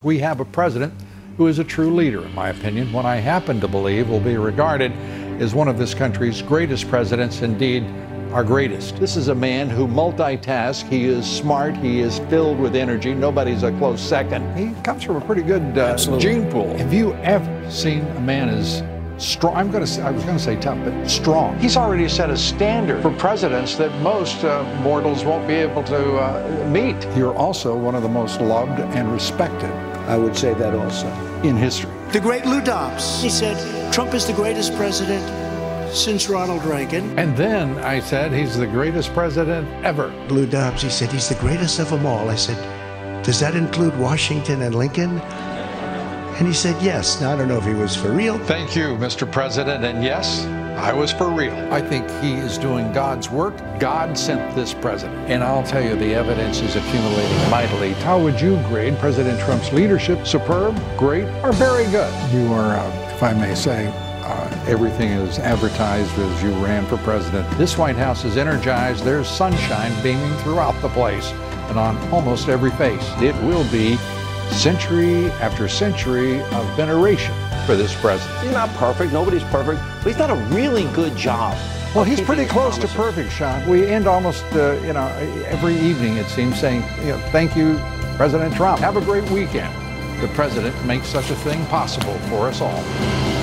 We have a president who is a true leader, in my opinion, one I happen to believe will be regarded as one of this country's greatest presidents, indeed, our greatest. This is a man who multitasks. He is smart. He is filled with energy. Nobody's a close second. He comes from a pretty good gene pool. Have you ever seen a man as strong? I was going to say tough, but strong. He's already set a standard for presidents that most mortals won't be able to meet. You're also one of the most loved and respected, I would say that also, in history. The great Lou Dobbs, he said, Trump is the greatest president since Ronald Reagan. And then I said, he's the greatest president ever. Lou Dobbs, he said, he's the greatest of them all. I said, does that include Washington and Lincoln? And he said, yes. Now, I don't know if he was for real. Thank you, Mr. President. And yes, I was for real. I think he is doing God's work. God sent this president. And I'll tell you, the evidence is accumulating mightily. How would you grade President Trump's leadership? Superb, great, or very good? You are, if I may say, everything is advertised as you ran for president. This White House is energized. There's sunshine beaming throughout the place and on almost every face. It will be century after century of veneration for this president. He's not perfect. Nobody's perfect. But he's done a really good job. Well, he's pretty close to perfect, Sean. We end almost, every evening, it seems, saying, thank you, President Trump. Have a great weekend. The president makes such a thing possible for us all.